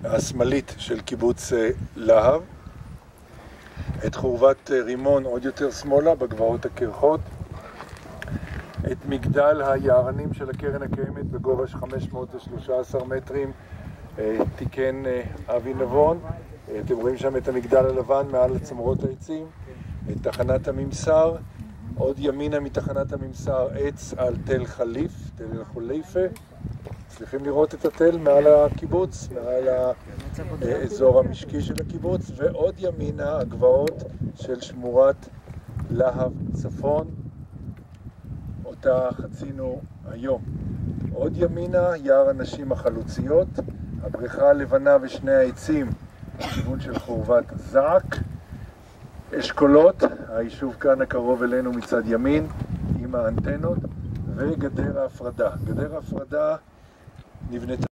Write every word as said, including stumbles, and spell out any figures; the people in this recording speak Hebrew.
השמאלית של קיבוץ להב, את חורבת רימון עוד יותר שמאלה בגבעות הקרחות, את מגדל היערנים של הקרן הקיימת בגובה של חמש מאות ושלושה עשר מטרים, תיקן אבי נבון. אתם רואים שם את המגדל הלבן מעל צמרות העצים, את תחנת הממסר, עוד ימינה מתחנת הממסר עץ על תל חליף, תל חוליפה. צריכים לראות את התל מעל הקיבוץ, מעל האזור המשקי של הקיבוץ, ועוד ימינה הגבעות של שמורת להב צפון, אותה חצינו היום. עוד ימינה יער הנשים החלוציות, הבריכה הלבנה ושני העצים בכיוון של חורבת זעק, אשכולות, היישוב כאן הקרוב אלינו מצד ימין עם האנטנות, וגדר ההפרדה. גדר ההפרדה נבנתה